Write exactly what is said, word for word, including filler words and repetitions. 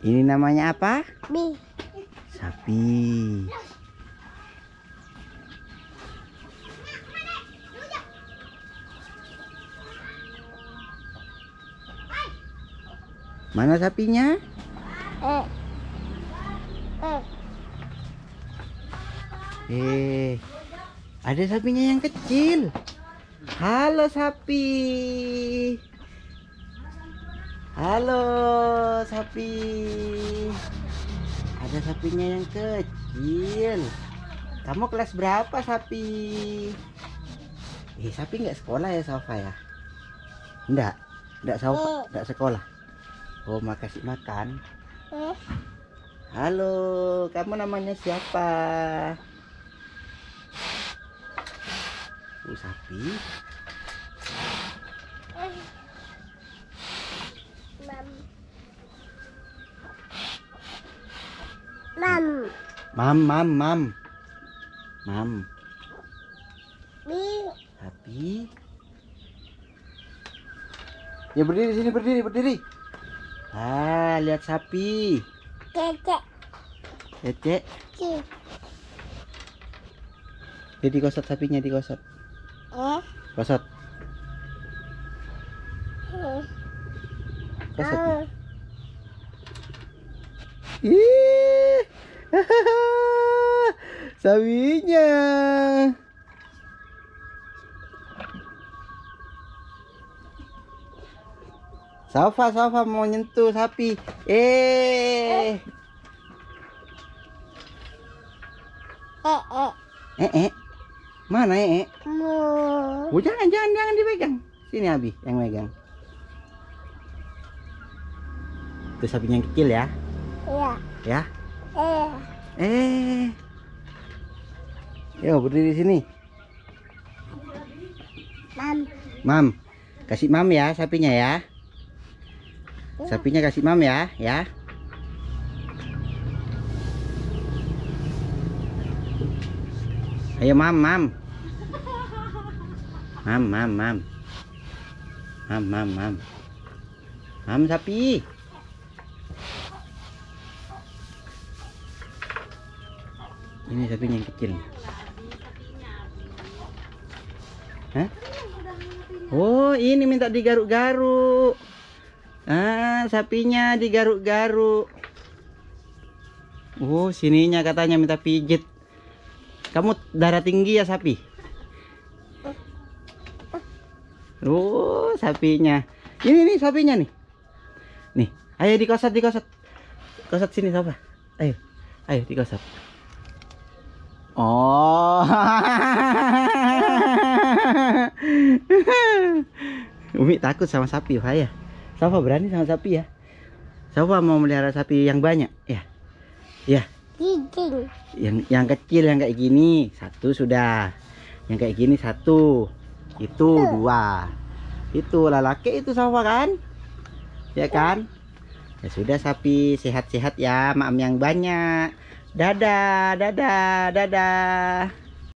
Ini namanya apa? Bi. Sapi. Mana sapinya? Eh. Eh. Eh, ada sapinya yang kecil. Halo sapi. Halo sapi. Ada sapinya yang kecil. Kamu kelas berapa sapi? Eh, sapi nggak sekolah ya Safa ya? Enggak, enggak Safa, enggak sekolah. Oh, makasih makan. Eh. Halo, kamu namanya siapa? Oh, sapi. Mam. Mam, mam, mam. Mam. Bi. Sapi. Ya berdiri sini, berdiri, berdiri. Ah, lihat sapi. Cecek. Cecek. Ci. Jadi digosot sapinya, digosot. Eh. Gosot. Eh. Gosot. Ah. Ih. Sapinya. Safa, Safa mau nyentuh sapi. Eh. Eh. Eh. Eh, eh. Mana eh? eh? Mu. Oh, jangan, jangan, jangan dipegang. Sini Abi yang megang. Itu sapinya yang kecil ya. Ya. Ya. Eh. Eh. Yo, berdiri sini. Mam. Mam. Kasih mam ya sapinya ya. Sapinya kasih mam ya, ya. Ayo mam, mam. Mam, mam, mam. Mam, mam, mam. Mam sapi. Ini sapinya yang kecil. Hah? Oh, ini minta digaruk-garuk. Ah, sapinya digaruk-garuk. Oh, sininya katanya minta pijit. Kamu darah tinggi ya sapi? Oh, sapinya. Ini nih sapinya nih. Nih, ayo dikosot, dikosot. Kosot sini Safa. Ayo. Ayo dikosot. Oh. Umi takut sama sapi, Faya. Safa berani sama sapi ya. Safa mau melihara sapi yang banyak, ya. Ya. Cicing. Yang yang kecil yang kayak gini satu sudah. Yang kayak gini satu. Itu dua. Itu lelaki itu Safa kan? Ya kan? Ya sudah sapi sehat-sehat ya, maam yang banyak. Dadah, dadah, dadah.